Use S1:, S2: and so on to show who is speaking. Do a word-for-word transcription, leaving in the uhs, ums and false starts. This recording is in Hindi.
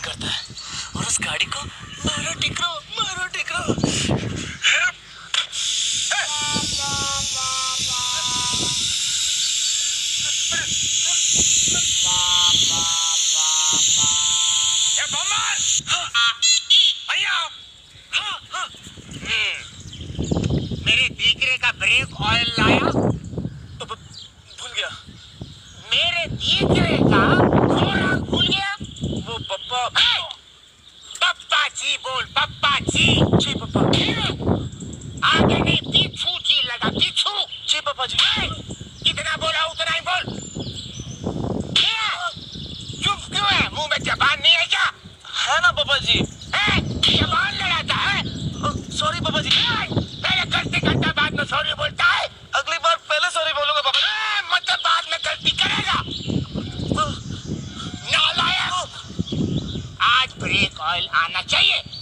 S1: करता है और उस गाड़ी को मारो टिकरो मारो टिकरो।
S2: मेरे दीकरे का ब्रेक ऑयल लाया
S1: तो भूल गया।
S2: मेरे दीकरे का घोड़ा भूल गया।
S1: वो पप्पा
S2: पप्पा जी बोल, पप्पा जी।
S1: जी पप्पा।
S2: आगे नहीं पीछू जी लगा, पीछू।
S1: जी पापा जी।
S2: कितना बोला उतना ही बोल। चुप क्यों है? मुंह में जबान नहीं है क्या?
S1: है ना पापा जी।
S2: है? जबान लड़ाता है?
S1: सॉरी पापा जी।
S2: पहले गलती करता बाद में सॉरी बोलता है।
S1: अगली बार पहले सॉरी बोलूंगा पापा जी।
S2: मतलब बाद में गलती करेगा। नालायक। आज ब्रेक ऑयल आना चाहिए।